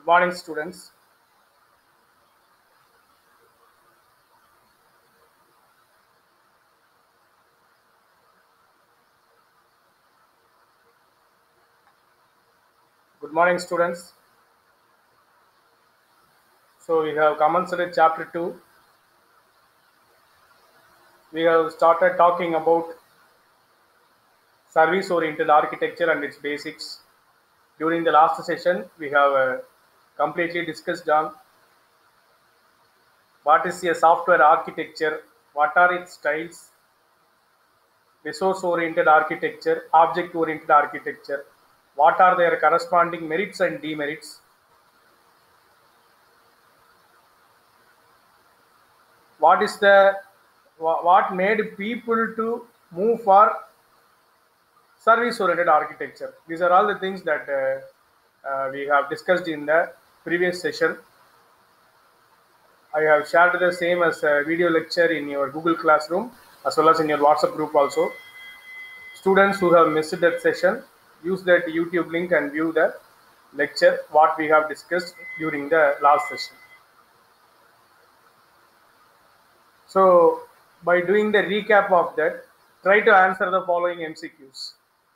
Morning, students. Good morning, students. So we have commenced at chapter 2. We have started talking about service-oriented architecture and its basics. During the last session, we have completely discussed on what is a software architecture, what are its styles, resource-oriented architecture, object-oriented architecture, what are their corresponding merits and demerits, what is the what made people to move for service oriented architecture. These are all the things that we have discussed in the previous session. I have shared the same as a video lecture in your Google Classroom as well as in your WhatsApp group also. Students who have missed that session, use that YouTube link and view the lecture what we have discussed during the last session. So by doing the recap of that, try to answer the following MCQs.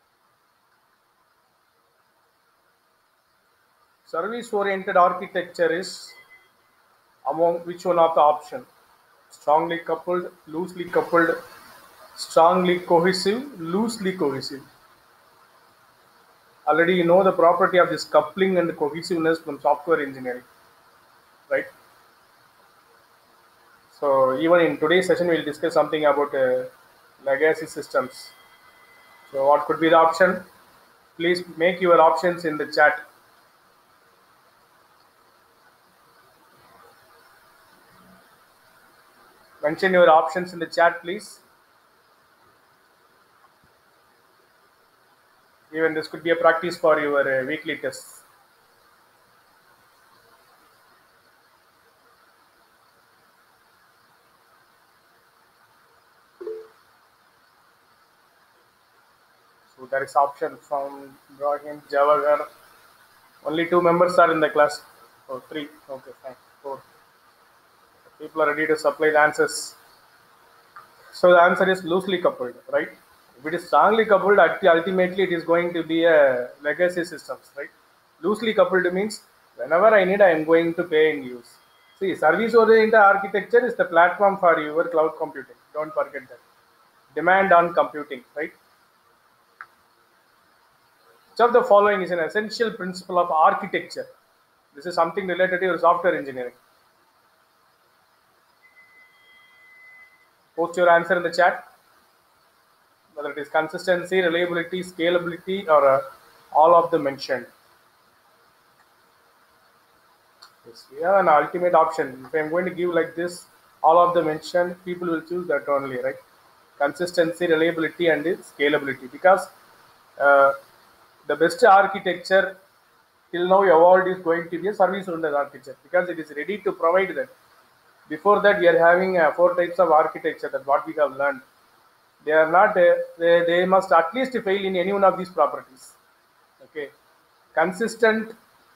Service oriented architecture is among which one of the option? Strongly coupled, loosely coupled, strongly cohesive, loosely cohesive. Already you know the property of this coupling and cohesiveness from software engineering, right? So even in today's session, we'll discuss something about legacy systems. So what could be the option? Please make your options in the chat. Mention your options in the chat, please. Even this could be a practice for your weekly tests. So there is option from Ibrahim Jawahar. Only 2 members are in the class. Oh, 3. Okay, fine. 4. People are ready to supply the answers. So the answer is loosely coupled, right? If it is strongly coupled, ultimately it is going to be a legacy systems, right? Loosely coupled means whenever I need, I am going to pay and use. See, service-oriented architecture is the platform for your cloud computing. Don't forget that. Demand on computing, right? Which of the following is an essential principle of architecture? This is something related to your software engineering. Post your answer in the chat. Whether it is consistency, reliability, scalability, or all of the mentioned. Yes, we have an ultimate option. If I'm going to give like this, all of the mentioned, people will choose that only, right? Consistency, reliability, and scalability. Because the best architecture till now evolved is going to be a service-oriented architecture because it is ready to provide that. Before that, we are having 4 types of architecture that what we have learned. They are not. They must at least fail in any one of these properties. Okay, consistent.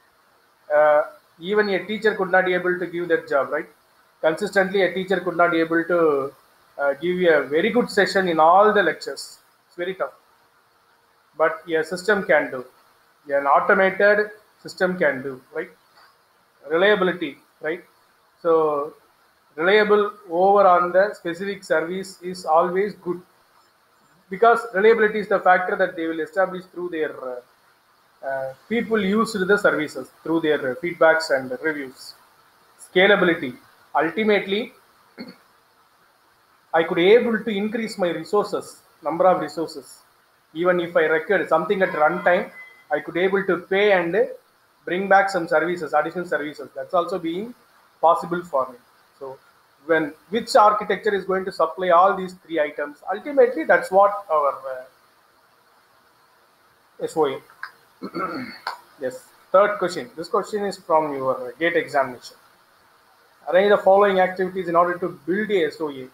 Even a teacher could not be able to give that job, right? Consistently, a teacher could not be able to give you a very good session in all the lectures. It's very tough. But a system can do. An automated system can do, right? Reliability, right? So reliable over on the specific service is always good because reliability is the factor that they will establish through their people used the services through their feedbacks and reviews. Scalability. Ultimately, I could able to increase my resources, number of resources. Even if I record something at runtime, I could able to pay and bring back some services, additional services. That's also being possible for me. So when which architecture is going to supply all these 3 items, ultimately that's what our SOA. Yes. Third question. This question is from your GATE examination. Arrange the following activities in order to build a SOA.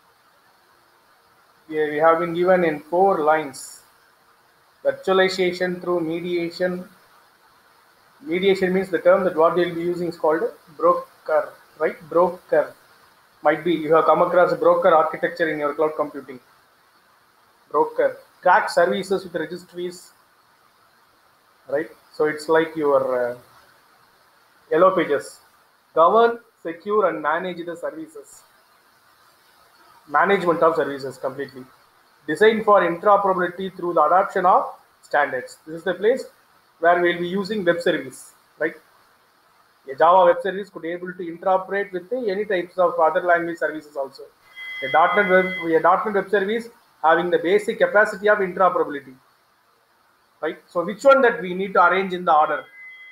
Here we have been given in 4 lines. Virtualization through mediation, Mediation means the term that what they'll be using is called broker, right? Broker. Might be you have come across a broker architecture in your cloud computing. Broker. Track services with registries, right? So it's like your yellow pages. Govern, secure, and manage the services. Management of services completely. Designed for interoperability through the adoption of standards. This is the place where we'll be using web service, right? A Java web service could be able to interoperate with any types of other language services also. A .NET web service having the basic capacity of interoperability, right? So which one that we need to arrange in the order?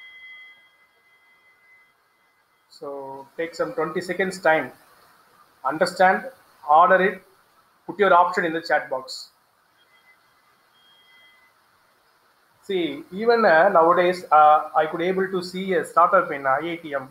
So take some 20 seconds time. Understand, order it, put your option in the chat box. See, even nowadays, I could able to see a startup in IITM,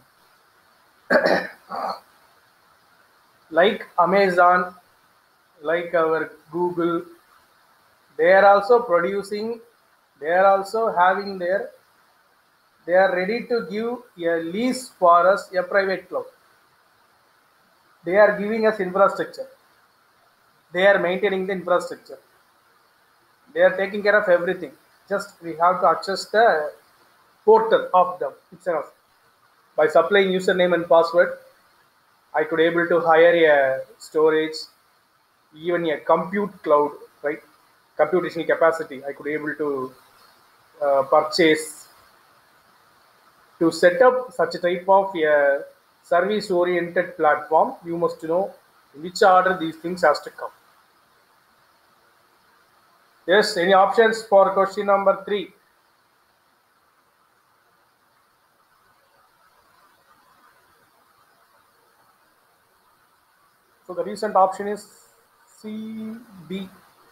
like Amazon, like our Google. They are also producing. They are also having their. They are ready to give a lease for us a private cloud. They are giving us infrastructure. They are maintaining the infrastructure. They are taking care of everything. Just we have to access the portal of them itself. By supplying username and password, I could able to hire a storage, even a compute cloud, right? Computational capacity. I could able to purchase to set up such a type of a service-oriented platform. You must know in which order these things has to come. Yes, any options for question number 3? So the recent option is C, B.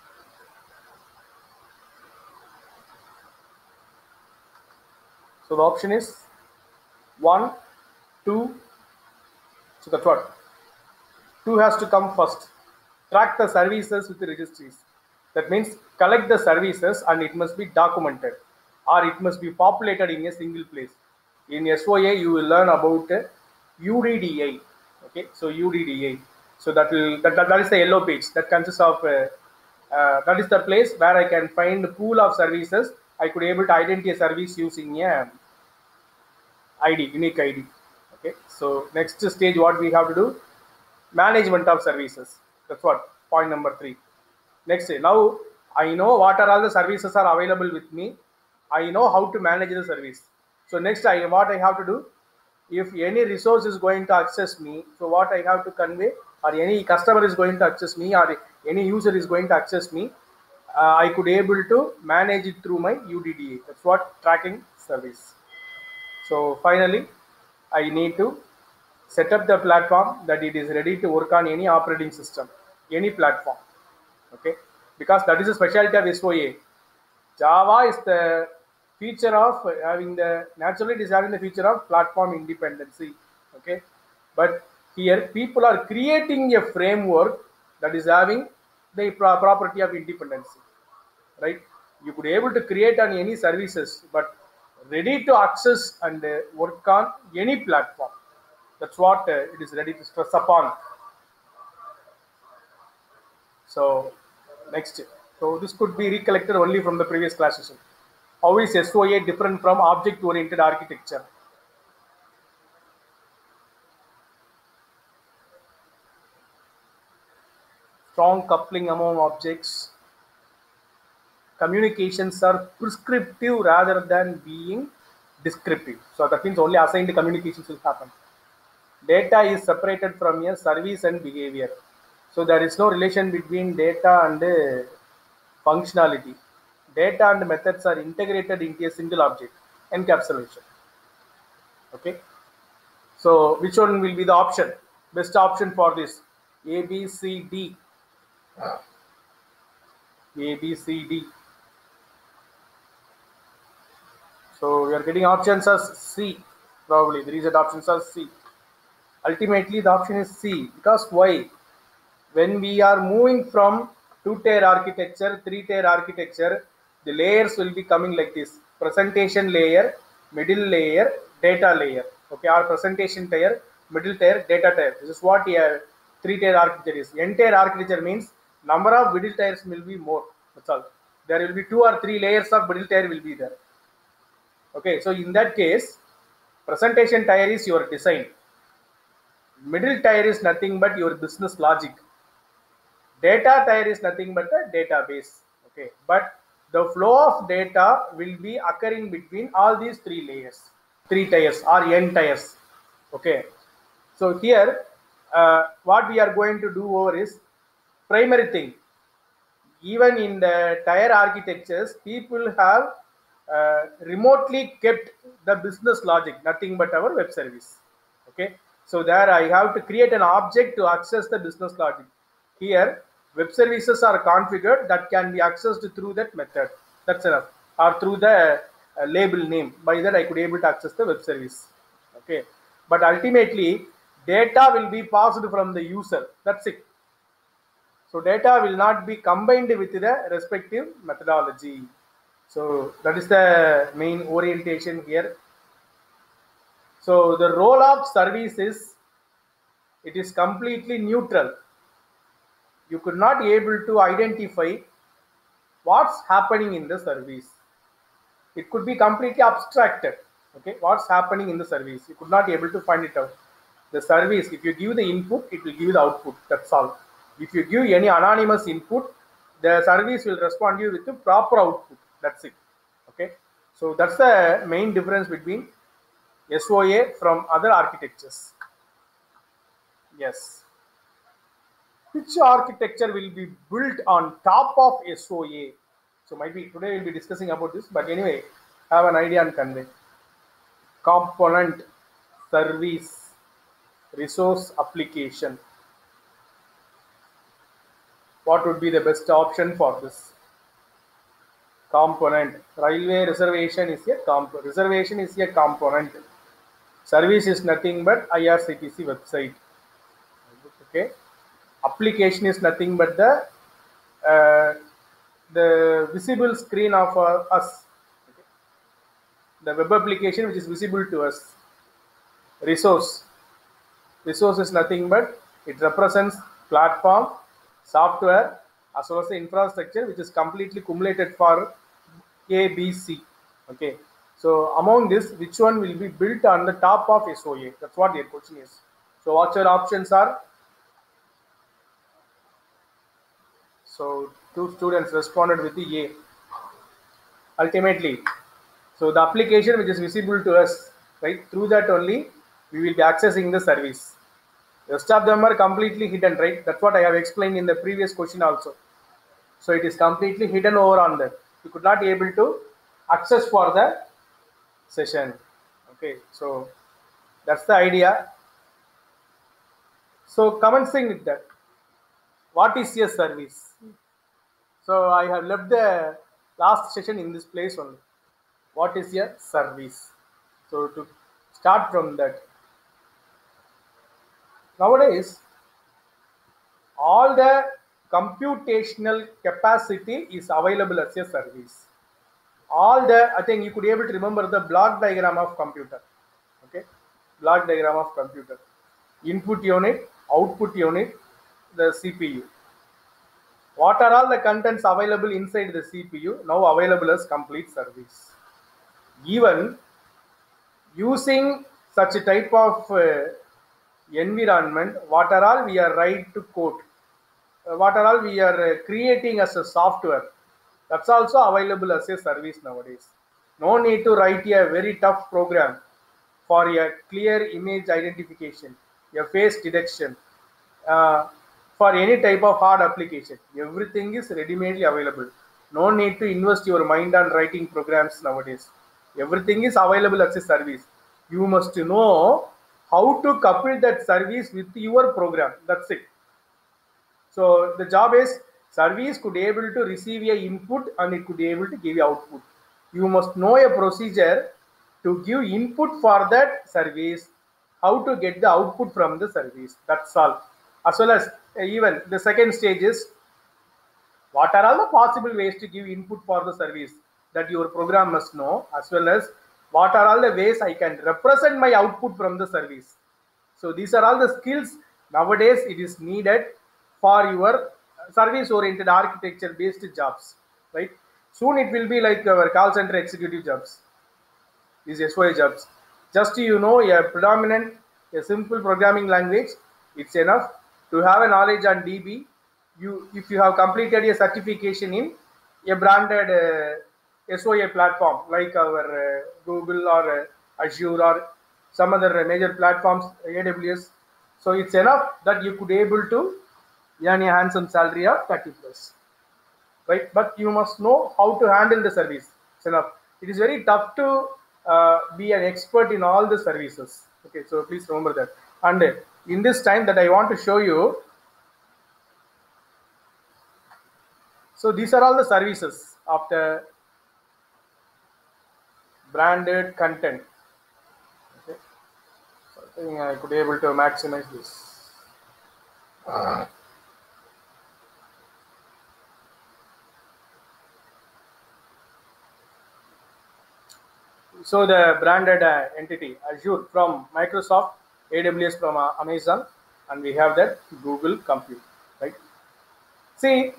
So the option is 1, 2. So that's what 2 has to come first. Track the services with the registries. That means collect the services and it must be documented or it must be populated in a single place. In SOA, you will learn about UDDI. Okay, so UDDI. So that is the yellow page that consists of that is the place where I can find the pool of services. I could able to identify a service using a ID, unique ID. Okay, so next stage, what we have to do? Management of services. That's what point number 3. Next, now I know what are all the services are available with me. I know how to manage the service. So next, what I have to do? If any resource is going to access me, so what I have to convey, or any customer is going to access me, or any user is going to access me, I could able to manage it through my UDDA. That's what tracking service. So finally, I need to set up the platform that it is ready to work on any operating system, any platform. Okay, because that is a specialty of SOA. Java is the feature of having the naturally it is having the feature of platform independency. Okay, but here people are creating a framework that is having the property of independency, right? You could able to create on any services, but ready to access and work on any platform. That's what it is ready to stress upon. So next, so this could be recollected only from the previous class session. How is SOA different from object-oriented architecture? Strong coupling among objects. Communications are prescriptive rather than being descriptive. So that means only assigned communications will happen. Data is separated from a service and behavior. So there is no relation between data and functionality. Data and methods are integrated into a single object, encapsulation. Okay. So which one will be the option? Best option for this? A, B, C, D. A, B, C, D. So we are getting options as C. Probably the reason options are C. Ultimately, the option is C. Because why? When we are moving from 2-tier architecture, 3-tier architecture, the layers will be coming like this. Presentation layer, middle layer, data layer. Okay, our presentation tier, middle tier, data tier. This is what a three-tier architecture is. N-tier architecture means number of middle tiers will be more. That's all. There will be 2 or 3 layers of middle tier will be there. Okay, so in that case, presentation tier is your design. Middle tier is nothing but your business logic. Data tier is nothing but a database. Okay, but the flow of data will be occurring between all these 3 layers, 3 tiers or n tiers. Okay, so here what we are going to do over is primary thing. Even in the tier architectures, people have remotely kept the business logic, nothing but our web service. Okay, so there I have to create an object to access the business logic. Here web services are configured that can be accessed through that method. That's enough, or through the label name. By that I could able to access the web service. Okay, but ultimately data will be passed from the user. That's it. So data will not be combined with the respective methodology. So that is the main orientation here. So the role of service is, it is completely neutral. You could not be able to identify what's happening in the service. It could be completely abstracted. Okay, what's happening in the service, you could not be able to find it out. The service, if you give the input, it will give the output. That's all. If you give any anonymous input, the service will respond you with the proper output. That's it. Okay, so that's the main difference between SOA from other architectures. Yes, which architecture will be built on top of SOA? So might be today we'll be discussing about this, but anyway, have an idea and convey. Component, service, resource, application. What would be the best option for this? Component. Railway reservation is a reservation is a component. Service is nothing but IRCTC website. Okay. Application is nothing but the visible screen of us. Okay. The web application which is visible to us. Resource. Resource is nothing but it represents platform, software, as well as the infrastructure which is completely cumulated for A, B, C. Okay. So among this, which one will be built on the top of SOA? That's what your question is. So what your options are? So 2 students responded with the A. Ultimately, so the application which is visible to us, right? Through that only we will be accessing the service. The rest of them are completely hidden, right? That's what I have explained in the previous question also. So it is completely hidden over on that. You could not be able to access for the session. Okay, so that's the idea. So commencing with that, what is your service? So I have left the last session in this place only. What is your service? So to start from that, nowadays all the computational capacity is available as a service. All the, I think you could be able to remember the block diagram of computer. Okay, block diagram of computer. Input unit, output unit, the CPU. What are all the contents available inside the CPU now available as complete service. Even using such a type of environment, what are all we are write to code, what are all we are creating as a software, that's also available as a service nowadays. No need to write a very tough program for a clear image identification, a face detection, for any type of hard application. Everything is ready-madely available. No need to invest your mind on writing programs nowadays. Everything is available as a service. You must know how to couple that service with your program. That's it. So the job is, service could be able to receive a input and it could be able to give you output. You must know a procedure to give input for that service, how to get the output from the service. That's all. As well as even the second stage is, what are all the possible ways to give input for the service that your program must know, as well as What are all the ways I can represent my output from the service? So these are all the skills nowadays it is needed for your service oriented architecture based jobs, right? Soon it will be like our call center executive jobs, these SOA jobs. Just a predominant, a simple programming language, it's enough to have a knowledge on DB. If you have completed a certification in a branded SOA platform like our Google or Azure or some other major platforms, AWS. So it's enough that you could able to earn a handsome salary of 30 plus, right? But you must know how to handle the service. It's enough. It is very tough to be an expert in all the services. Okay, so please remember that. And in this time that I want to show you, so these are all the services of the branded content. Okay, so I think I could be able to maximize this. So the branded entity Azure from Microsoft, AWS from Amazon, and we have that Google Compute, right? See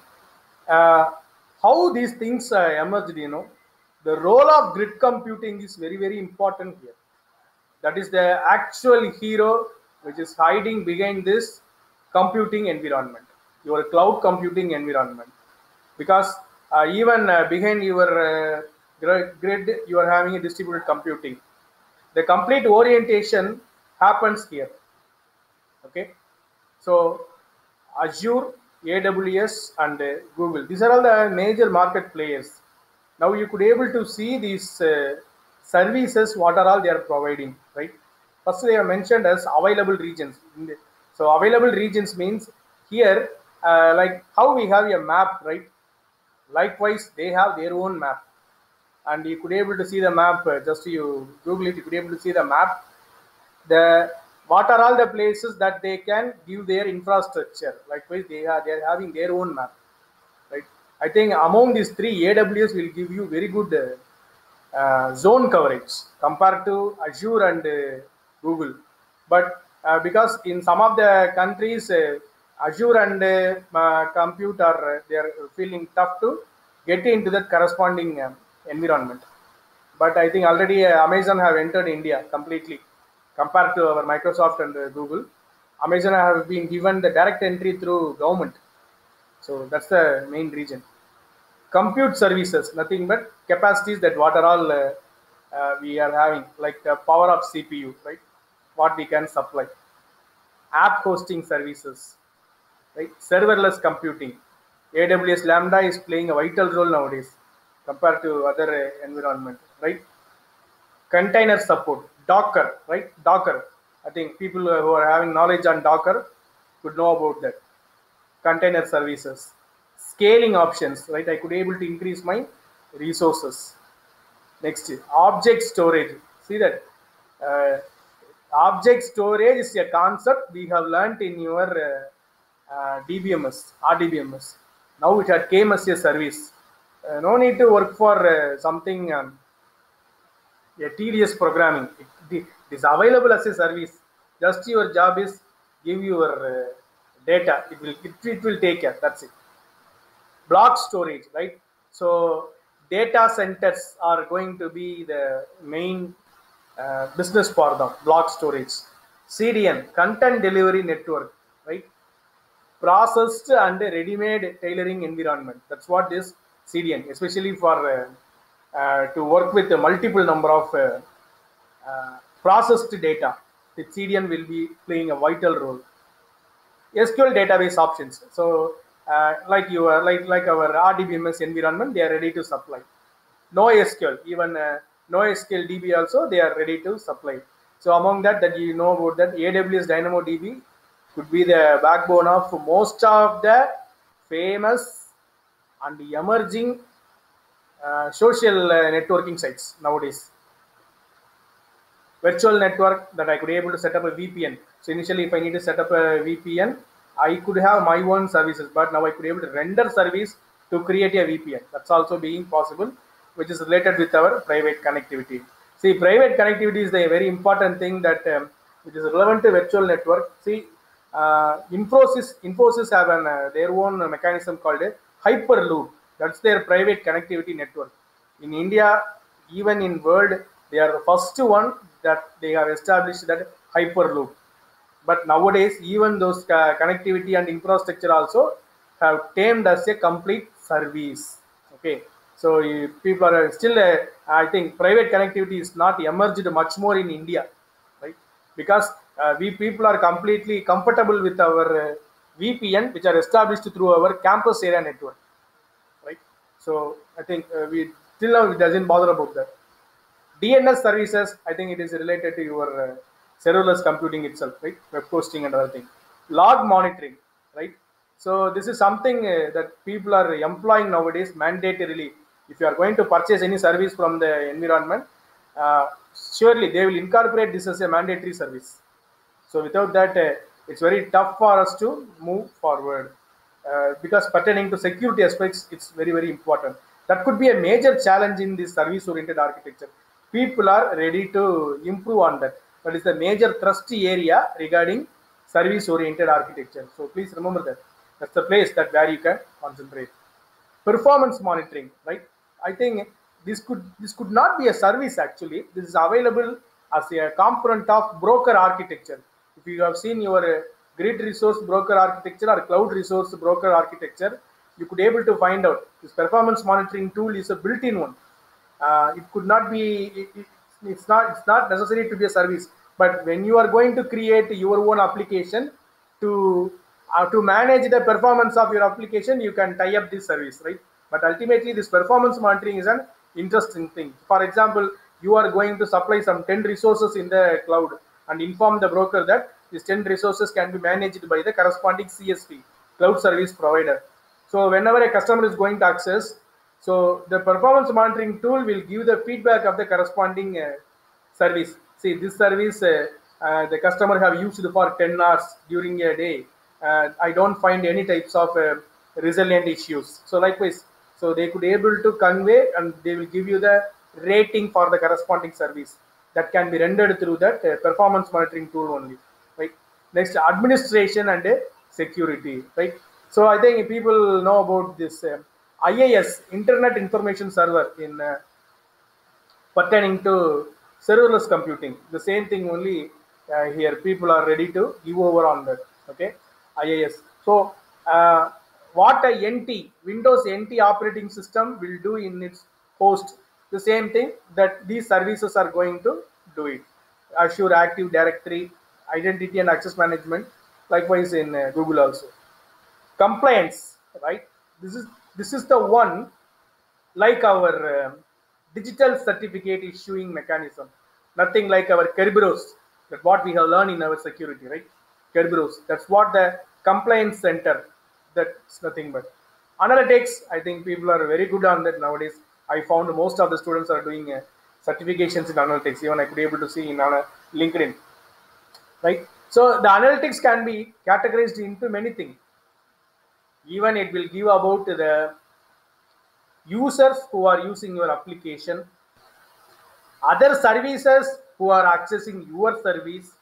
how these things emerged. The role of grid computing is very important here. That is the actual hero which is hiding behind this computing environment, your cloud computing environment. Because even behind your grid, you are having a distributed computing. The complete orientation happens here. Okay, so Azure, AWS, and Google. These are all the major market players. Now you could able to see these services. What are all they are providing, right? First, they are mentioned as available regions. So available regions means here, like how we have a map, right? Likewise, they have their own map, and you could able to see the map. Just you Google it, you could able to see the map. The what are all the places that they can give their infrastructure. Likewise, they are having their own map, right? I think among these three, AWS will give you very good zone coverage compared to Azure and Google. But because in some of the countries, Azure and compute are they are feeling tough to get into that corresponding environment. But I think already Amazon have entered India completely compared to our Microsoft and Google. Amazon have been given the direct entry through government. So that's the main reason. Compute services, nothing but capacities that what are all we are having, like the power of CPU, right? What we can supply. App hosting services, right? Serverless computing. AWS Lambda is playing a vital role nowadays compared to other environment, right? Container support, Docker, right? Docker. I think people who are having knowledge on Docker could know about that. Container services, scaling options, right? I could able to increase my resources. Next, object storage. See that object storage is a concept we have learned in your DBMS, RDBMS. Now it had came as a service. No need to work for something a tedious programming. It is available as a service. Just your job is give your data. It will take care. That's it. Block storage, right? So data centers are going to be the main business for them. Block storage, CDN, content delivery network, right? Processed and ready-made tailoring environment. That's what this CDN, especially for to work with a multiple number of processed data. The CDN will be playing a vital role. SQL database options. So like our RDBMS environment, they are ready to supply. NoSQL, even NoSQL DB also they are ready to supply. So among that you know about that AWS DynamoDB could be the backbone of most of the famous and emerging social networking sites nowadays. Virtual network that I could be able to set up a VPN. So initially, if I need to set up a VPN, I could have my own services, but now I could be able to render service to create a VPN. That's also being possible, which is related with our private connectivity. See, private connectivity is the very important thing that which is relevant to virtual network. See, Infosys have their own mechanism called a Hyperloop. That's their private connectivity network. In India, even in world, they are the first one that they have established that Hyperloop. But nowadays, even those connectivity and infrastructure also have termed as a complete service. Okay, so people are still, I think, private connectivity is not emerged much more in India, right? Because we people are completely comfortable with our VPN, which are established through our campus area network, right? So I think we till now it doesn't bother about that. DNS services, I think it is related to your serverless computing itself, right? Web hosting and other thing. Log monitoring, right? So this is something that people are employing nowadays mandatorily. If you are going to purchase any service from the environment, uh, surely they will incorporate this as a mandatory service. So without that, it's very tough for us to move forward because pertaining to security aspects, it's very, very important. That could be a major challenge in this service-oriented architecture. People are ready to improve on that. That is the major thrust area regarding service-oriented architecture. So please remember that. That's the place that where you can concentrate. Performance monitoring, right? I think this could not be a service actually. This is available as a component of broker architecture. If you have seen your grid resource broker architecture or cloud resource broker architecture, you could able to find out this performance monitoring tool is a built-in one. It could not be it's not necessary to be a service, but when you are going to create your own application to manage the performance of your application, you can tie up this service, right? But ultimately this performance monitoring is an interesting thing. For example, you are going to supply some 10 resources in the cloud and inform the broker that these 10 resources can be managed by the corresponding CSP, cloud service provider. So whenever a customer is going to access, so the performance monitoring tool will give the feedback of the corresponding service. See, this service the customer have used for 10 hours during a day. I don't find any types of resilient issues. So likewise, so they could able to convey and they will give you the rating for the corresponding service that can be rendered through that performance monitoring tool only, right? Next, administration and security, right? So I think people know about this IIS, Internet Information Server, in pertaining to serverless computing. The same thing only here. People are ready to give over on that. Okay, IIS. So what a NT Windows NT operating system will do in its host, the same thing that these services are going to do it. Azure Active Directory, Identity and Access Management, likewise in Google also. Compliance, right? This is the one like our digital certificate issuing mechanism. Nothing like our Kerberos, that what we have learned in our security, right? Kerberos, that's what the compliance center, that's nothing but. Analytics, I think people are very good on that nowadays. I found most of the students are doing certifications in analytics. Even I could be able to see in LinkedIn, right? So the analytics can be categorized into many things. Even it will give about the users who are using your application, other services who are accessing your service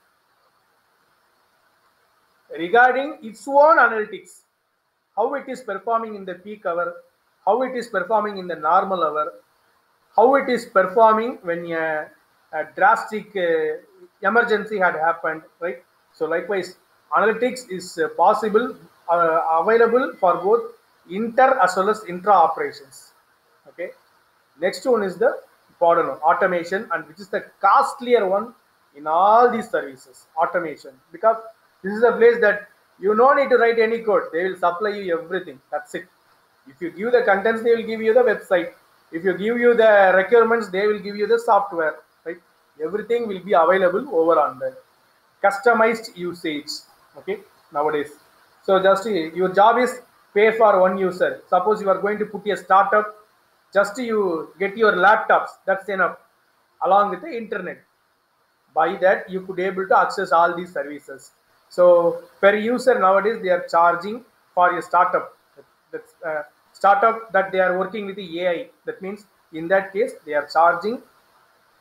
regarding its own analytics, how it is performing in the peak hour, how it is performing in the normal hour, how it is performing when a drastic emergency had happened, right? So likewise, analytics is possible, available for both inter as well as intra operations. Okay. Next one is the modern automation, and which is the costlier one in all these services. Automation, because this is a place that you no need to write any code. They will supply you everything. That's it. If you give the contents, they will give you the website. If you give you the requirements, they will give you the software. Right? Everything will be available over on the customized usage. Okay. Nowadays, so just your job is pay for one user. Suppose you are going to put a startup, just you get your laptops, that's enough, along with the internet. By that you could able to access all these services. So per user nowadays they are charging for a startup. That's startup that they are working with the AI. That means in that case they are charging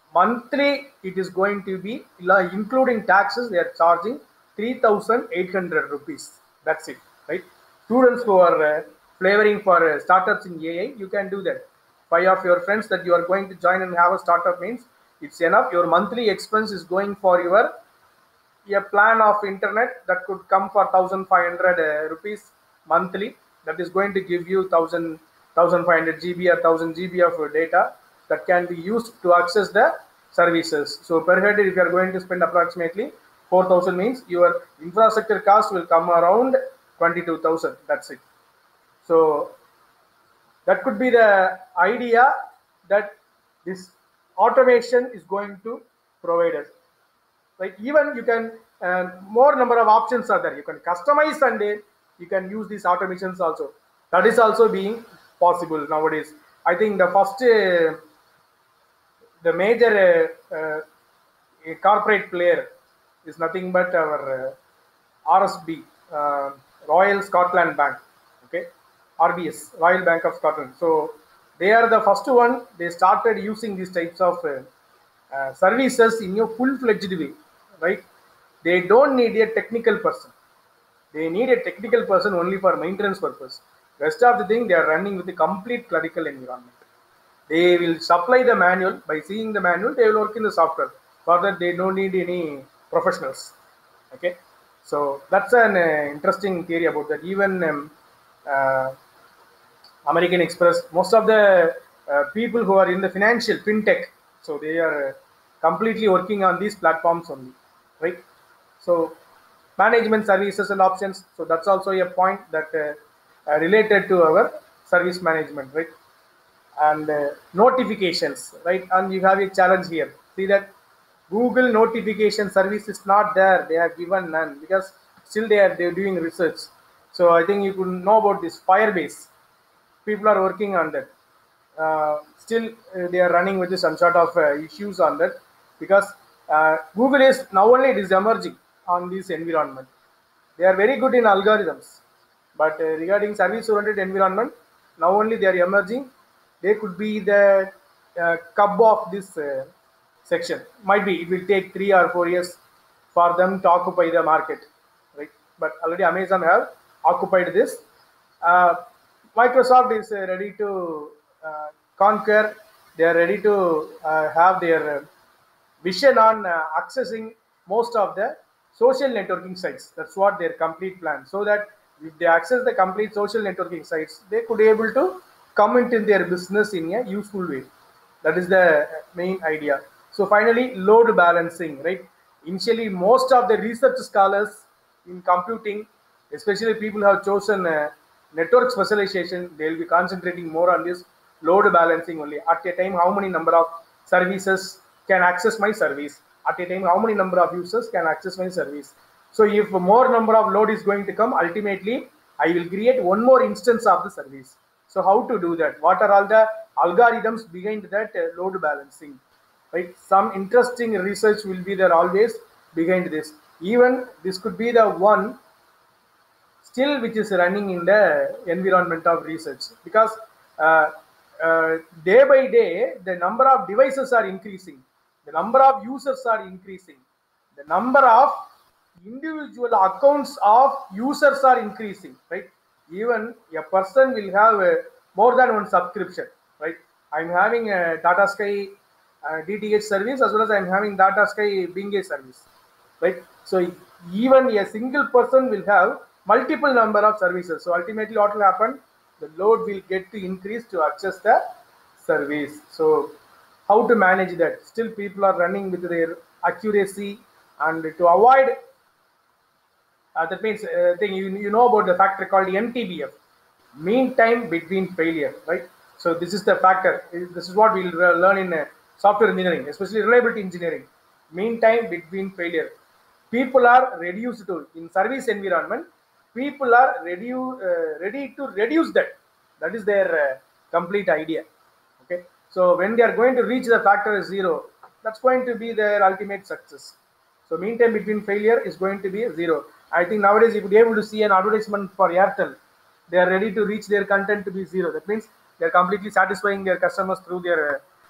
Monthly, it is going to be, including taxes, they are charging 3,800 rupees. That's it, right? Students who are flavoring for startups in AI, you can do that. Five of your friends that you are going to join and have a startup means it's enough. Your monthly expense is going for your a plan of internet that could come for 1,500 rupees monthly. That is going to give you 1,500 GB or 1,000 GB of data that can be used to access the services. So per head, if you are going to spend approximately 4,000, means your infrastructure cost will come around 22,000. That's it. So that could be the idea that this automation is going to provide us. Like even you can more number of options are there. You can customize and you can use these automations also. That is also being possible nowadays. I think the first the major corporate player is nothing but our RSB, Royal Scotland Bank. Okay, RBS, Royal Bank of Scotland. So they are the first one. They started using these types of services in a full-fledged way, right? They don't need a technical person. They need a technical person only for maintenance purpose. Rest of the thing they are running with a complete clerical environment. They will supply the manual. By seeing the manual, they will work in the software. For that, they don't need any professionals. Okay, so that's an interesting theory about that. Even uh, American Express, most of the people who are in the financial fintech, so they are completely working on these platforms only, right? So management services and options. So that's also a point that related to our service management, right? And notifications, right? And you have a challenge here. See that Google notification service is not there. They have given none because still they're doing research. So I think you could know about this Firebase. People are working on that. Still, they are running with some sort of issues on that because Google is now only it is emerging on this environment. They are very good in algorithms, but regarding service-oriented environment, now only they are emerging. They could be the cub of this section. Might be it will take 3 or 4 years for them to occupy the market, right? But already Amazon have occupied this. Uh, Microsoft is ready to conquer. They are ready to have their vision on accessing most of the social networking sites. That's what their complete plan. So that if they access the complete social networking sites, they could be able to come into their business in a useful way. That is the main idea. So finally, load balancing, right? Initially, most of the research scholars in computing, especially people who have chosen network specialization, they will be concentrating more on this load balancing only. At a time, how many number of services can access my service? At a time, how many number of users can access my service? So if more number of load is going to come, ultimately, I will create one more instance of the service. So how to do that? What are all the algorithms behind that load balancing? Right? Some interesting research will be there always behind this. Even this could be the one still which is running in the environment of research because uh, day by day the number of devices are increasing, the number of users are increasing, the number of individual accounts of users are increasing, right? Even a person will have more than one subscription, right? I'm having a Tata Sky DTH service as well as I'm having Tata Sky Binge service, right? So even a single person will have multiple number of services. So ultimately, what will happen? The load will get to increase to access the service. So how to manage that? Still, people are running with their accuracy, and to avoid that means thing you know about the factor called MTBF, mean time between failure, right? So this is the factor. This is what we'll learn in software engineering, especially reliability engineering. Mean time between failure. People are reduced to in service environment. People are ready to reduce that. That is their complete idea. Okay. So when they are going to reach the factor 0, that's going to be their ultimate success. So mean time between failure is going to be 0. I think nowadays you could be able to see an advertisement for Airtel. They are ready to reach their content to be 0. That means they are completely satisfying their customers through their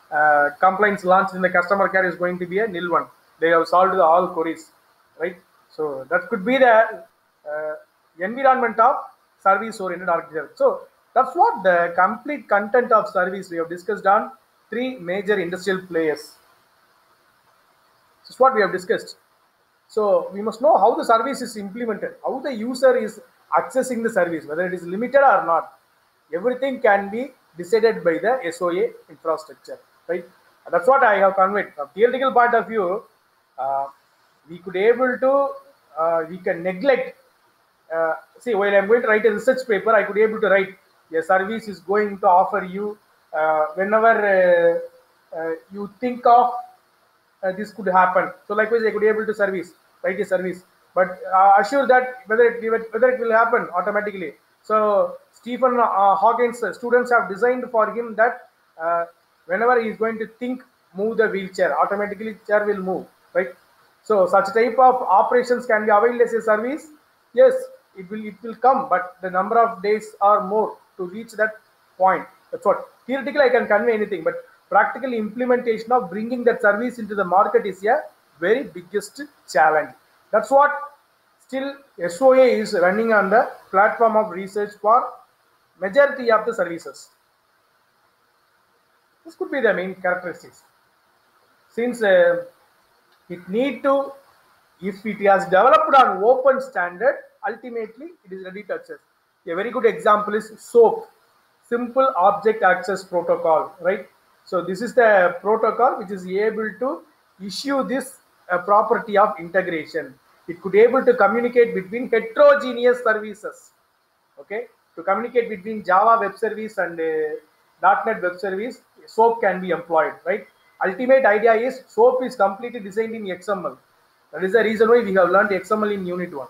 complaints launched in the customer care is going to be a nil one. They have solved all queries, right? So that could be the environment of service-oriented architecture. So that's what the complete content of service we have discussed on three major industrial players. This is what we have discussed. So we must know how the service is implemented, how the user is accessing the service, whether it is limited or not. Everything can be decided by the SOA infrastructure, right? And that's what I have conveyed. From theoretical point of view, we could able to, we can neglect. See, while I'm going to write a research paper, I could able to write a service is going to offer you whenever you think of this could happen. So likewise, I could be able to write a service, but assure that whether it will happen automatically. So Stephen Hawkins students have designed for him that whenever he is going to think, move the wheelchair, automatically chair will move, right? So such type of operations can be availed as a service. Yes, it will come, but the number of days are more to reach that point. That's what theoretically I can convey anything, but practical implementation of bringing that service into the market is a very biggest challenge. That's what still SOA is running on the platform of research for majority of the services. This could be the main characteristics. Since it need to, if it has developed on open standard, ultimately it is ready to access. A very good example is SOAP, Simple Object Access Protocol, right? So this is the protocol which is able to issue this property of integration. It could able to communicate between heterogeneous services. Okay, to communicate between Java web service and .NET web service, SOAP can be employed, right? Ultimate idea is SOAP is completely designed in XML. That is the reason why we have learned XML in Unit 1.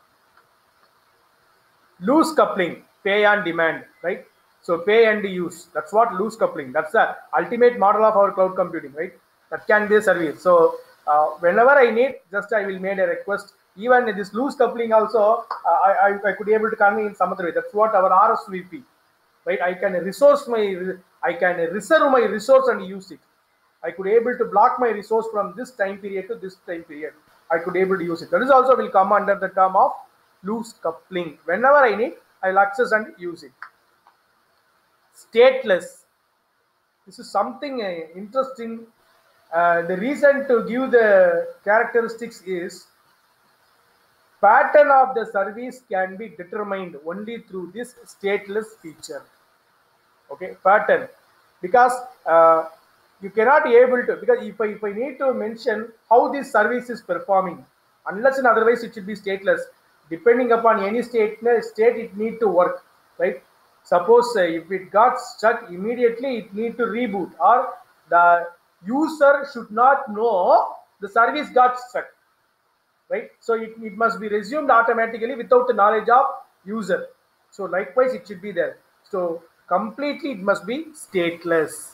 Loose coupling, pay and demand, right? So pay and use, that's what loose coupling, that's the ultimate model of our cloud computing, right? That can be a service. So whenever I need, just I will make a request. Even this loose coupling also, I could be able to convey in some other way. That's what our RSVP, right? I can reserve my resource and use it. I could able to block my resource from this time period to this time period. I could able to use it. That is also will come under the term of loose coupling. Whenever I need, I'll access and use it. Stateless. This is something interesting. The reason to give the characteristics is pattern of the service can be determined only through this stateless feature. Okay, pattern, because you cannot be able to, because if I need to mention how this service is performing, unless and otherwise it should be stateless. Depending upon any state it need to work, right? Suppose if it got stuck, immediately it need to reboot, or the user should not know the service got stuck, right? So it must be resumed automatically without the knowledge of user. So likewise it should be there. So completely it must be stateless.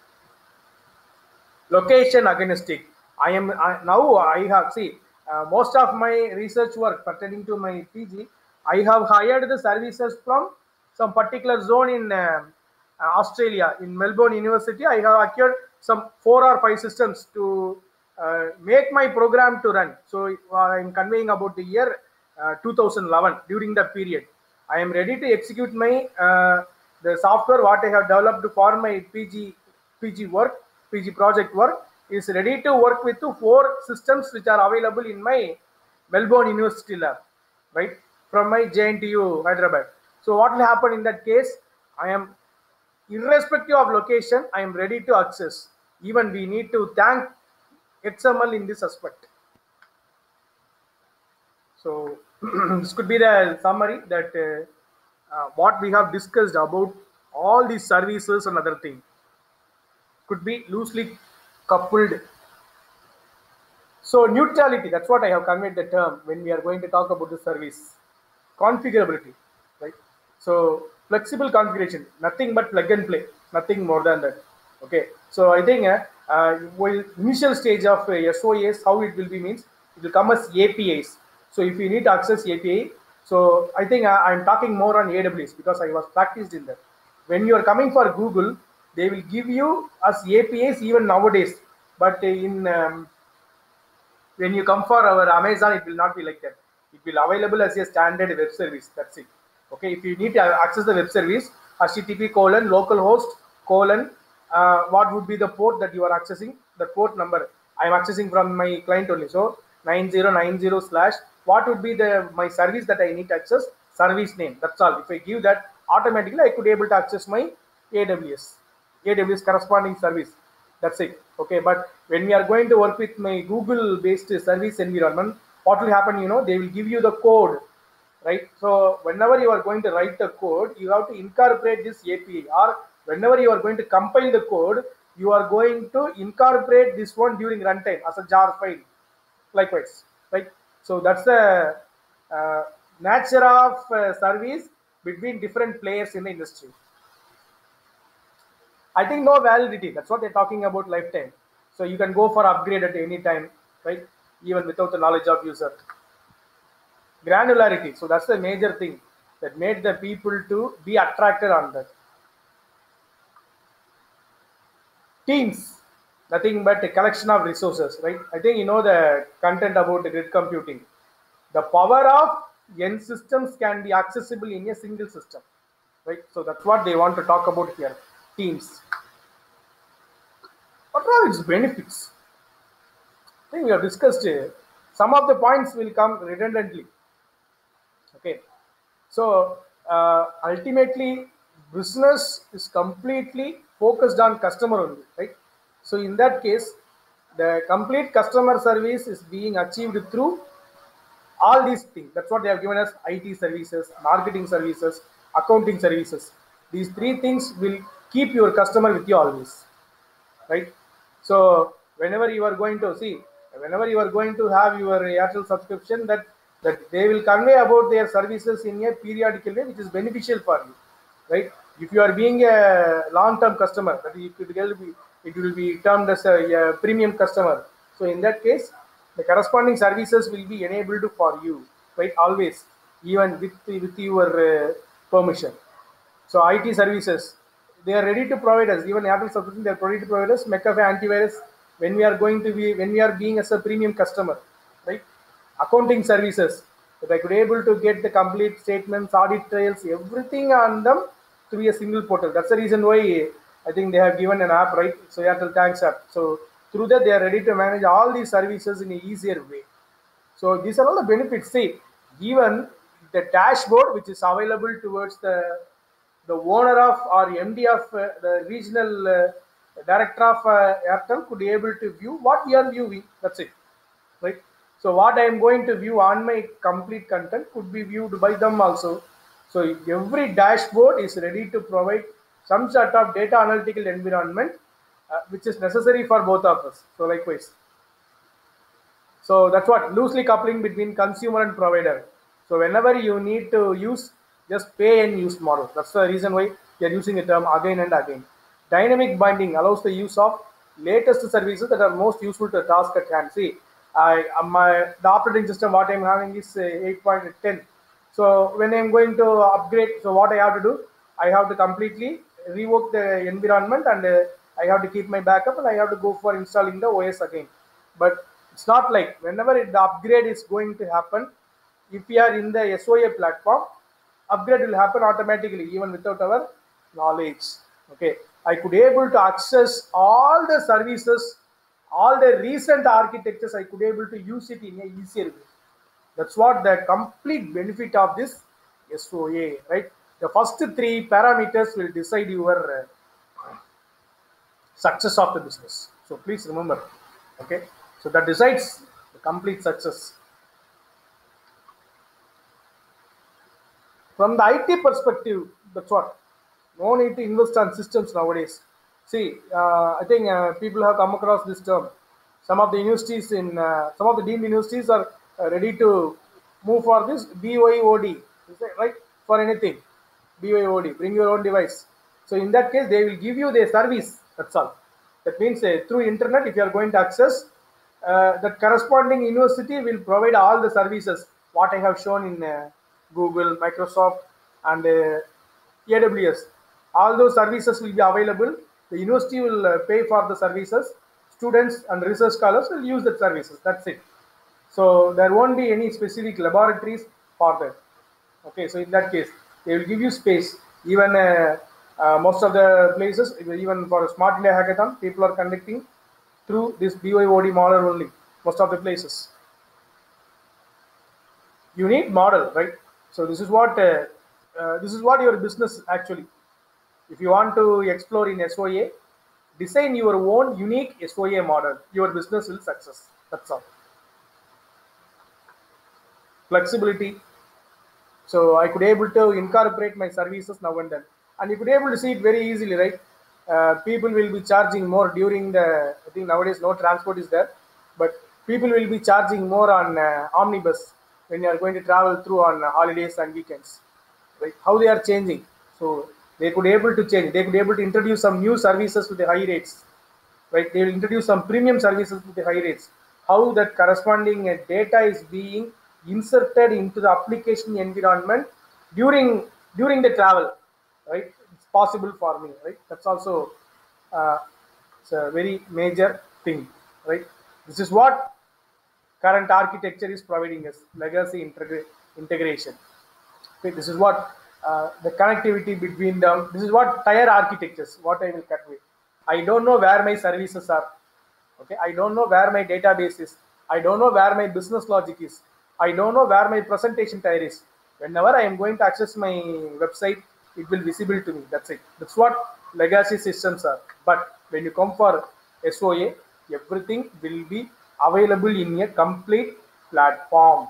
Location agnostic. I have most of my research work pertaining to my PG, I have hired the services from some particular zone in Australia, in Melbourne University. I have acquired some 4 or 5 systems to make my program to run. So I'm conveying about the year 2011. During that period, I am ready to execute my the software what I have developed for my PG project work is ready to work with 4 systems which are available in my Melbourne University lab, right, from my JNTU Hyderabad. So what will happen in that case? I am, irrespective of location, I am ready to access. Even we need to thank XML in this aspect. So this could be the summary that what we have discussed about all these services and other things could be loosely coupled. So neutrality, that's what I have conveyed the term when we are going to talk about the service. Configurability, right? So flexible configuration, nothing but plug and play, nothing more than that. Okay, so I think initial stage of SOAs, how it will be means, it will come as APIs. So if you need to access API, so I think I'm talking more on AWS because I was practiced in that. When you are coming for Google, They will give you as APIs even nowadays. But in when you come for our Amazon, it will not be like that. It will available as a standard web service. That's it. Okay. If you need to access the web service, HTTP colon localhost colon what would be the port that you are accessing, the port number. I am accessing from my client only. So 9090 slash what would be the my service that I need to access, service name. That's all. If I give that, automatically I could able to access my AWS. AWS corresponding service. That's it. Okay, but when we are going to work with my Google based service environment, what will happen? They will give you the code, right? So whenever you are going to write the code, you have to incorporate this API, or whenever you are going to compile the code, you are going to incorporate this one during runtime as a jar file, likewise, right? So that's the uh, nature of service between different players in the industry. I think no validity. That's what they're talking about, lifetime. So you can go for upgrade at any time, right? Even without the knowledge of user. Granularity. So that's the major thing that made the people to be attracted on that. Teams, nothing but a collection of resources, right? I think you know the content about the grid computing. The power of n systems can be accessible in a single system, right? So that's what they want to talk about here. Teams. What are its benefits? I think we have discussed some of the points will come redundantly. Okay, so ultimately, business is completely focused on customer only, right? So in that case, the complete customer service is being achieved through all these things. That's what they have given us: IT services, marketing services, accounting services. These three things will keep your customer with you always, right? So whenever you are going to see, whenever you are going to have your Airtel subscription, that they will convey about their services in a periodical way, which is beneficial for you, right? If you are being a long-term customer, that it will be termed as a premium customer. So in that case, the corresponding services will be enabled for you, right? Always, even with your permission. So IT services, they are ready to provide us. Even Apple subscription, they are ready to provide us McAfee antivirus when we are being as a premium customer, right? Accounting services, that I could able to get the complete statements, audit trails, everything on them through a single portal. That's the reason why I think they have given an app, right? So Airtel Thanks app. So through that, they are ready to manage all these services in a easier way. So these are all the benefits. See, even the dashboard which is available towards the owner of or MD of the regional director of Airtel could be able to view what we are viewing. That's it, right? So what I am going to view on my complete content could be viewed by them also. So every dashboard is ready to provide some sort of data analytical environment which is necessary for both of us. So likewise. So that's what loosely coupling between consumer and provider. So whenever you need to use, just pay and use model. That's the reason why we are using the term again and again. Dynamic binding allows the use of latest services that are most useful to the task at hand. See, the operating system what I'm having is 8.10. So when I'm going to upgrade, so what I have to do, I have to completely revoke the environment, and I have to keep my backup, and I have to go for installing the OS again. But it's not like whenever the upgrade is going to happen, if we are in the SOA platform, upgrade will happen automatically even without our knowledge. Okay, I could able to access all the services, all the recent architectures. I could able to use it in a easier way. That's what the complete benefit of this SOA, right? The first three parameters will decide your success of the business. So please remember, okay? So that decides the complete success. From the IT perspective, that's what. No need to invest on systems nowadays. See, I think people have come across this term. Some of the universities some of the deemed universities are ready to move for this BYOD, right? For anything, BYOD, bring your own device. So in that case, they will give you their service. That's all. That means through internet, if you are going to access, that corresponding university will provide all the services. What I have shown in Google, Microsoft, and AWS. All those services will be available The university will pay for the services. Students and research scholars will use the services. That's it. So there won't be any specific laboratories for that. Okay, so in that case, they will give you space. Even most of the places, even for a Smart India Hackathon, people are conducting through this BYOD model only. Most of the places, you need model, right? So this is what your business actually. If you want to explore in SOA, design your own unique SOA model. Your business will success. That's all. Flexibility. So I could able to incorporate my services now and then, and you could able to see it very easily, right? People will be charging more during the. I think nowadays no transport is there, but people will be charging more on omnibus when you are going to travel through on holidays and weekends, right? How they are changing. So they could able to change. They could able to introduce some new services with the high rates, right? They will introduce some premium services with the high rates. How that corresponding data is being inserted into the application environment during the travel, right? It's possible for me, right? That's also uh, it's a very major thing, right? This is what current architecture is providing us: legacy integration. Okay, this is what the connectivity between them. This is what tier architectures. What I will convey. I don't know where my services are. Okay, I don't know where my database is. I don't know where my business logic is. I don't know where my presentation tier is. Whenever I am going to access my website, it will visible to me. That's it. That's what legacy systems are. But when you come for SOA, everything will be available in a complete platform.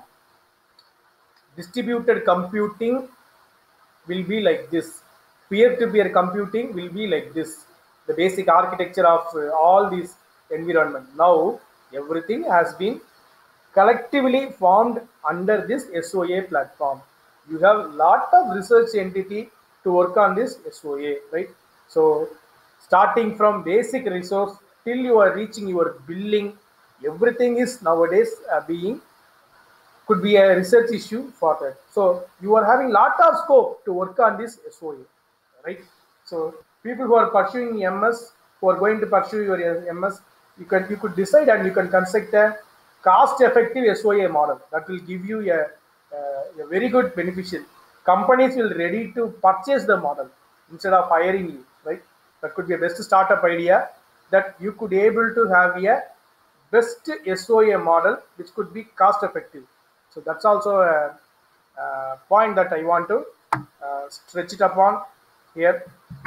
Distributed computing will be like this. Peer-to-peer computing will be like this. The basic architecture of all these environment. Now everything has been collectively formed under this SOA platform. You have lot of research entity to work on this SOA, right? So starting from basic resource till you are reaching your billing, everything is nowadays being could be a research issue for that. So you are having lot of scope to work on this SOA, right? So people who are pursuing MS, who are going to pursue your MS, you could decide and you can construct a cost-effective SOA model that will give you a very good beneficial. Companies will ready to purchase the model instead of hiring you, right? That could be a best startup idea that you could able to have a best SOA model which could be cost effective. So that's also a point that I want to stretch it upon here.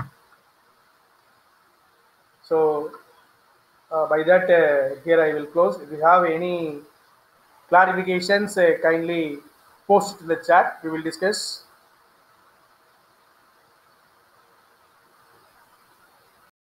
So by that, here I will close. If you have any clarifications, kindly post it in the chat. We will discuss.